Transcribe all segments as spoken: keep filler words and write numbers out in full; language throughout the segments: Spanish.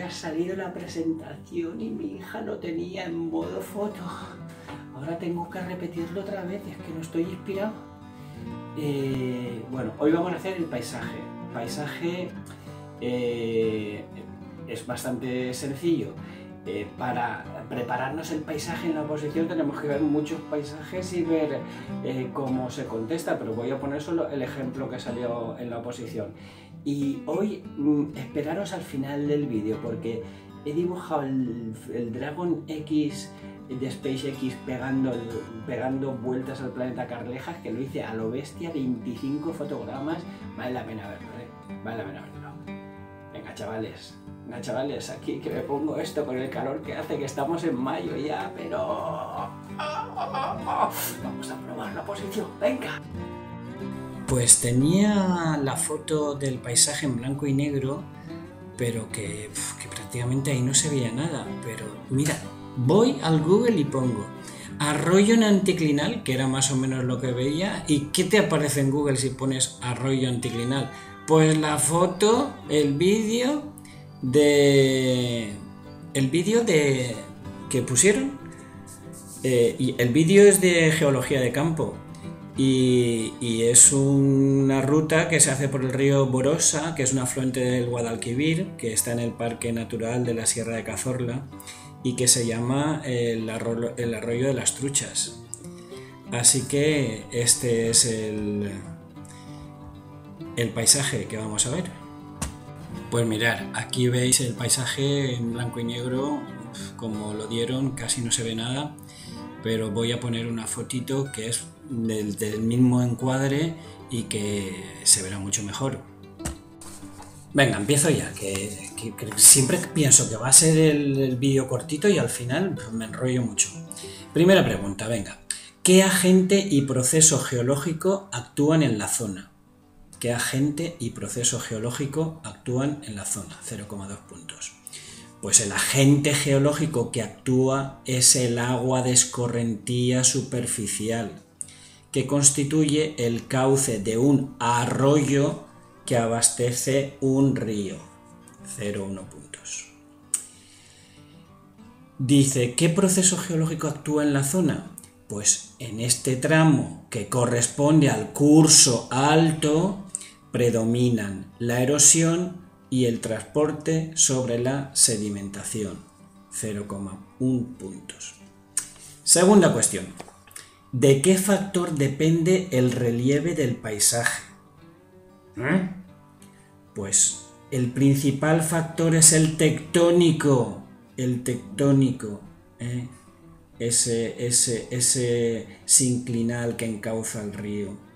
había salido la presentación y mi hija lo tenía en modo foto. Ahora tengo que repetirlo otra vez, es que no estoy inspirado. Eh, bueno, hoy vamos a hacer el paisaje. Paisaje eh, es bastante sencillo. Eh, para prepararnos el paisaje en la oposición tenemos que ver muchos paisajes y ver eh, cómo se contesta, pero voy a poner solo el ejemplo que salió en la oposición. Y hoy mmm, esperaros al final del vídeo porque he dibujado el, el Dragon X de SpaceX pegando, el, pegando vueltas al planeta Carlejas, que lo hice a lo bestia, veinticinco fotogramas. Vale la pena verlo, ¿eh? Vale la pena verlo. Venga, chavales. Venga, chavales, aquí que me pongo esto con el calor que hace, que estamos en mayo ya, pero... Vamos a probar la posición, venga. Pues tenía la foto del paisaje en blanco y negro, pero que, que prácticamente ahí no se veía nada. Pero mira, voy al Google y pongo arroyo en anticlinal, que era más o menos lo que veía. ¿Y qué te aparece en Google si pones arroyo anticlinal? Pues la foto, el vídeo... de el vídeo de que pusieron eh, y el vídeo es de geología de campo y, y es una ruta que se hace por el río Borosa, que es un afluente del Guadalquivir, que está en el Parque Natural de la Sierra de Cazorla y que se llama el arroyo, el arroyo de las Truchas. Así que este es el, el paisaje que vamos a ver. Pues mirar, aquí veis el paisaje en blanco y negro, como lo dieron, casi no se ve nada, pero voy a poner una fotito que es del, del mismo encuadre y que se verá mucho mejor. Venga, empiezo ya, que, que, que siempre pienso que va a ser el, el vídeo cortito y al final pues, me enrollo mucho. Primera pregunta, venga, ¿qué agente y proceso geológico actúan en la zona? ¿Qué agente y proceso geológico actúan en la zona? cero coma dos puntos. Pues el agente geológico que actúa es el agua de escorrentía superficial, que constituye el cauce de un arroyo que abastece un río. cero coma uno puntos. Dice, ¿qué proceso geológico actúa en la zona? Pues en este tramo que corresponde al curso alto predominan la erosión y el transporte sobre la sedimentación. cero coma uno puntos. Segunda cuestión. ¿De qué factor depende el relieve del paisaje? ¿Eh? Pues el principal factor es el tectónico. El tectónico. ¿eh? Ese, ese, ese sinclinal que encauza el río.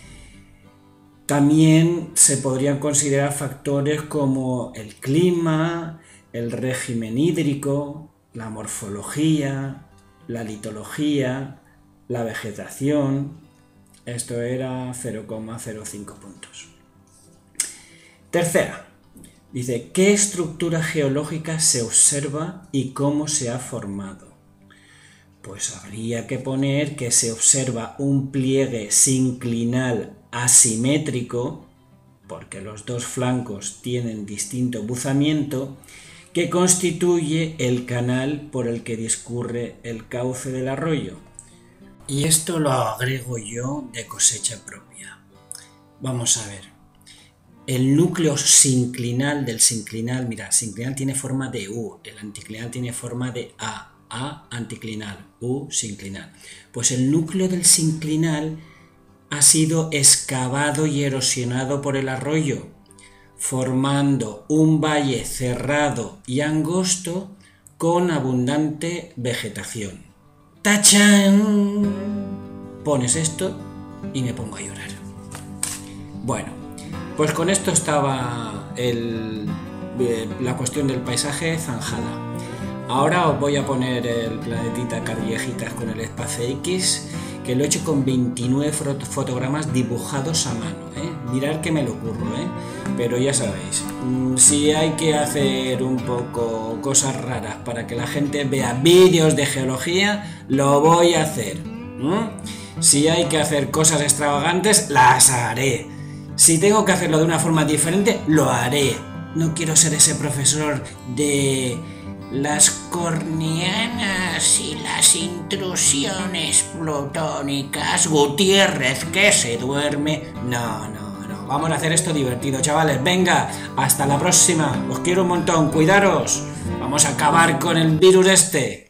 También se podrían considerar factores como el clima, el régimen hídrico, la morfología, la litología, la vegetación. Esto era cero coma cero cinco puntos. Tercera, dice, ¿qué estructura geológica se observa y cómo se ha formado? Pues habría que poner que se observa un pliegue sinclinal asimétrico, porque los dos flancos tienen distinto buzamiento, que constituye el canal por el que discurre el cauce del arroyo. Y esto lo agrego yo de cosecha propia. Vamos a ver. El núcleo sinclinal del sinclinal, mira, sinclinal tiene forma de U, el anticlinal tiene forma de A. A anticlinal, U sinclinal. Pues el núcleo del sinclinal ha sido excavado y erosionado por el arroyo, formando un valle cerrado y angosto con abundante vegetación. ¡Tachán! Pones esto y me pongo a llorar. Bueno, pues con esto estaba el, la cuestión del paisaje zanjada. Ahora os voy a poner el planetita Callejitas con el Espacio X, que lo he hecho con veintinueve fotogramas dibujados a mano, ¿eh? Mirad que me lo curro, ¿eh? Pero ya sabéis, si hay que hacer un poco cosas raras para que la gente vea vídeos de geología, lo voy a hacer. ¿eh? Si hay que hacer cosas extravagantes, las haré. Si tengo que hacerlo de una forma diferente, lo haré. No quiero ser ese profesor de las cornianas y las intrusiones plutónicas. Gutiérrez que se duerme. No, no, no. Vamos a hacer esto divertido, chavales. Venga, hasta la próxima. Os quiero un montón. Cuidaros. Vamos a acabar con el virus este.